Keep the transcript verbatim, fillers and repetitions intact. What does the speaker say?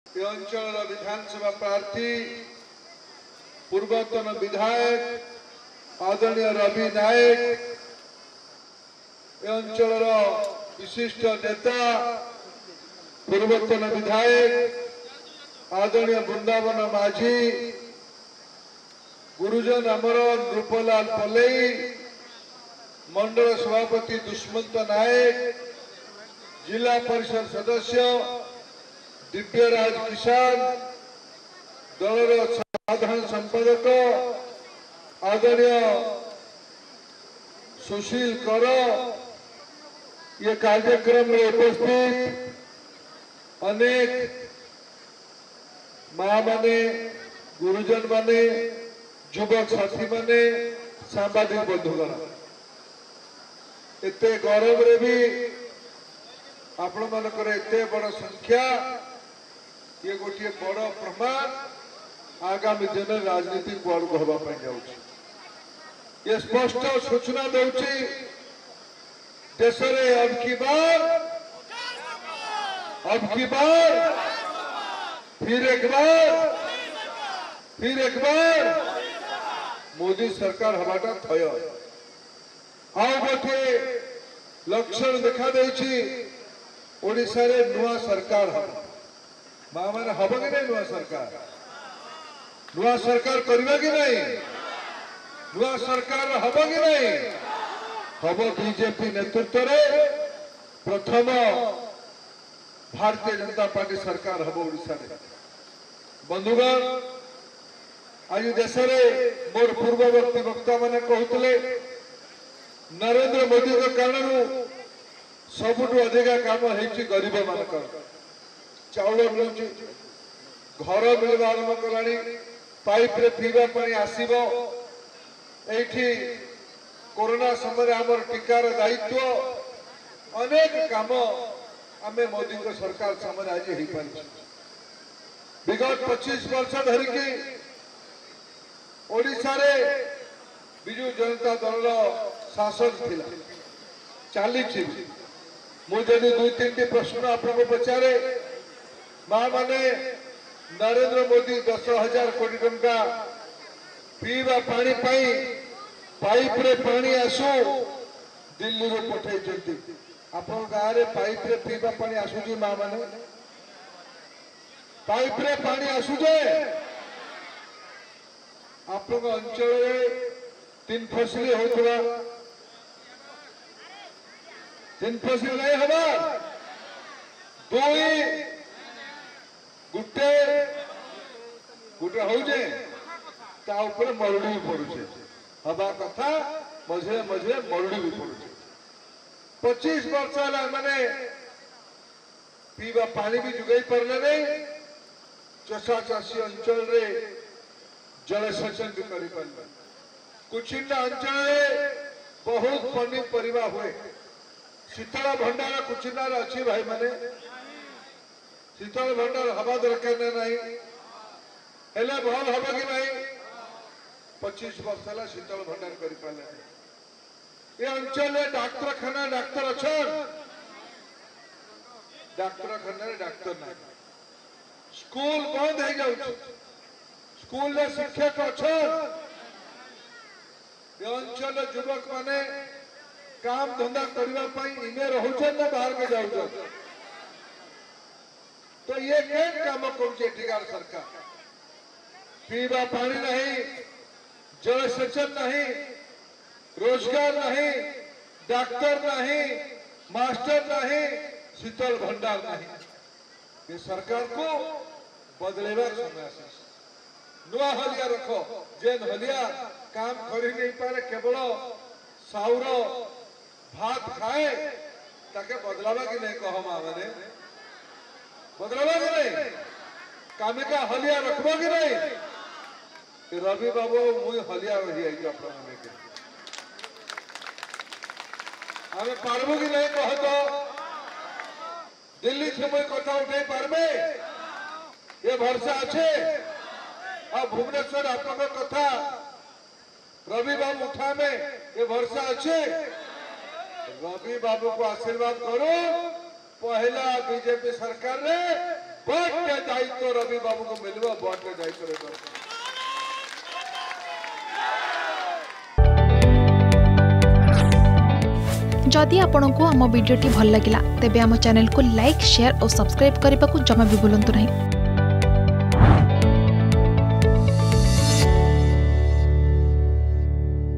ये अंचल विधानसभा प्रार्थी पूर्वतन विधायक आदरणीय रवि नायक ये अंचल विशिष्ट नेता पूर्वतन विधायक आदरणीय वृंदावन माझी गुरुजन अमर नृपलाल पल्लई मंडल सभापति दुष्मंत नायक जिला परिषद सदस्य दिव्यराज किसान दलर साधारण संपादक आदरणीय सुशील कर ये कार्यक्रम में उपस्थित अनेक माँ माने गुरुजन माने युवक साथी माने सांबादिक बंधुगण एते गौरव रे भी आपण मानकर एते बड़ संख्या ये गोटे बड़ प्रमाण आगामी दिन राजनीति कुआड़ हवाई जाऊँ ये स्पष्ट सूचना दूची देश में अब की बार अब की बार फिर एक बार फिर एक बार मोदी सरकार हवाटा थय आउ गोटे लक्षण देखा देछि ओडिशा रे नुआ सरकार हम मां माने हब कि नहीं नुआ सरकार नुआ सरकार करबा कि नहीं नुआ सरकार हब कि नहीं हब बीजेपी नेतृत्व रे प्रथम भारतीय जनता पार्टी सरकार हब ओडिशा रे बंधुगण आज देश में मोर पूर्ववर्ती वक्ता मैंने कहते नरेंद्र मोदी के कारण सबुठ अधिका काम है गरीब मान चाउल मिलूँ घर मिलवा आरंभ कला पाइप रे पीवा पानी आसीबो एठी कोरोना समय आमर टीकार दायित्व अनेक काम आमे मोदी को सरकार सामने आज हो पार विगत पच्चीस वर्ष धरिकी ओडिशा रे बिजु जनता दल शासन थिला चली मुझे दुई तीन प्रश्न आपको पचारे माँ माने नरेंद्र मोदी दस हजार कोटी टंका पीवा पानी पाई पाइप रे पानी आसु दिल्ली रे पठाई आप गाँव रे पाइप रे पीवा पानी आसुची माँ माने पाइप रे पानी आसुचे आप अंचल तीन फसली होता तीन फसली नहीं हवा दुई गुटे गुटे होजे ता ऊपर मरुड़ी भी पड़ुचे हवा कथा मझे मझे मरुड़ी भी पड़ुचे पच्चीस वर्ष है माने पीवा पानी भी जुगाई पारे नहीं चषा चाषी अंचल रे जलसेचन भी कर कुचिंडा अंचल बहुत पनीपरिया हुए शीतल भंडार कुचिंडार अच्छी भाई माने शीतल भंडार हवा दरकार नहीं हेले भल हम कि नहीं पच्चीस वर्ष है शीतल भंडार कर पारे ये अंचल डाक्तरखाना डाक्तर अच्छा डाक्तरखाना डाक्तर ना स्कूल बंद हो जाऊँ स्कूल में शिक्षक अच्छा अंचल युवक माने काम धंधा करने इने रोचे ना बाहर के जाऊ तो ये केन काम कर सरकार पीवा पानी नहीं जलसेचन नहीं रोजगार नहीं डॉक्टर नहीं मास्टर नहीं शीतल भंडार नहीं ये सरकार को बदलेवा समय नुआ हलिया रखो जेन हलिया काम करी नहीं पारे केवल साउर भात खाए ताके बदलावा कि नहीं कह माँ मैंने बदलावा कि नहीं कामिका हलिया रखबो कि नहीं रवि बाबू मुई हलिया रही आई आम पार्बू कि नहीं कह तो दिल्ली से मुई कथा उठे पारबे ये भरोसा अच्छे आ भुवनेश्वर आपको कथा रवि बाबू उठा में ये भरोसा अच्छे रवि बाबू को आशीर्वाद करो पहला बीजेपी सरकार ने भोट के दायित्व रवि बाबू को मिलवा भोट के दायित्व रवि जदि आपंक आम भिडी भल लगा तेब आम चैनल को लाइक शेयर और सब्सक्राइब करने को जमा भी भूलु नहीं।